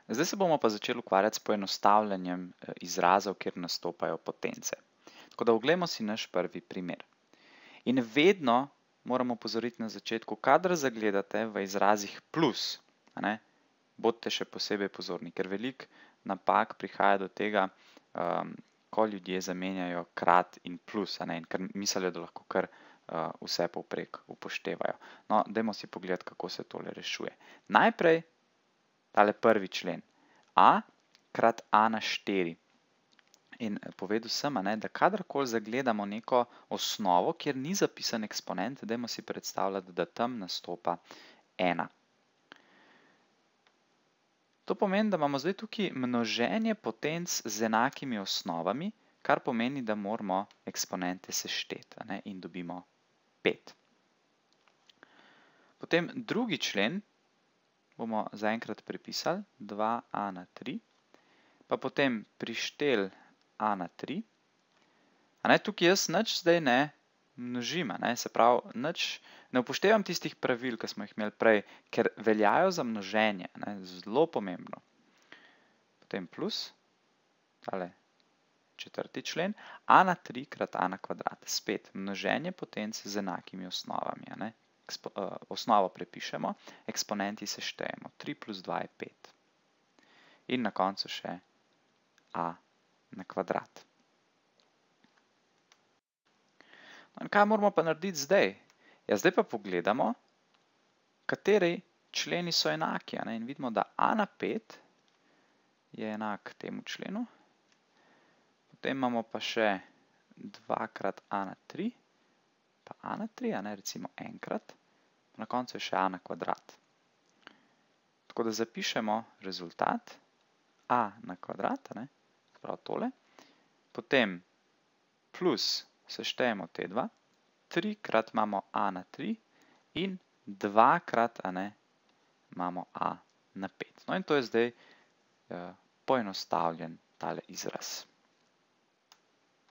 Zdaj se bomo pa začeli ukvarjati s poenostavljanjem izrazov, kjer nastopajo potence. Tako da oglejmo si naš prvi primer. In vedno moramo opozoriti na začetku, kadar zagledate v izrazih plus, bodite še posebej pozorni, ker veliko napak prihaja do tega, ko ljudje zamenjajo krat in plus, in ker mislijo, da lahko kar vse povprek upoštevajo. No, dajmo si pogledati, kako se tole rešuje. Najprej tale prvi člen, a krat a na 4. In povedal sem, da kadarkoli zagledamo neko osnovo, kjer ni zapisan eksponent, dajmo si predstavljati, da tam nastopa 1. To pomeni, da imamo zdaj tukaj množenje potenc z enakimi osnovami, kar pomeni, da moramo eksponente sešteti in dobimo 5. Potem drugi člen bomo zaenkrat prepisali 2a na 3, pa potem prišteli a na 3. Tukaj jaz nič zdaj ne množim, se pravi, ne upoštevam tistih pravil, ki smo jih imeli prej, ker veljajo za množenje, zelo pomembno. Potem plus, tale četrti člen, a na 3 krat a na kvadrat. Spet množenje potenc z enakimi osnovami. Osnovo prepišemo, eksponenti seštejemo. 3 plus 2 je 5. In na koncu še a na kvadrat. In kaj moramo pa narediti zdaj? Ja, zdaj pa pogledamo, kateri členi so enaki. In vidimo, da a na 5 je enak temu členu. Potem imamo pa še 2 krat a na 3, pa a na 3, recimo enkrat. Na koncu je še a na kvadrat. Tako da zapišemo rezultat a na kvadrat, prav tole. Potem plus seštejemo te dva, 3 krat imamo a na 3 in 2 krat imamo a na 5. No in to je zdaj poenostavljen tale izraz.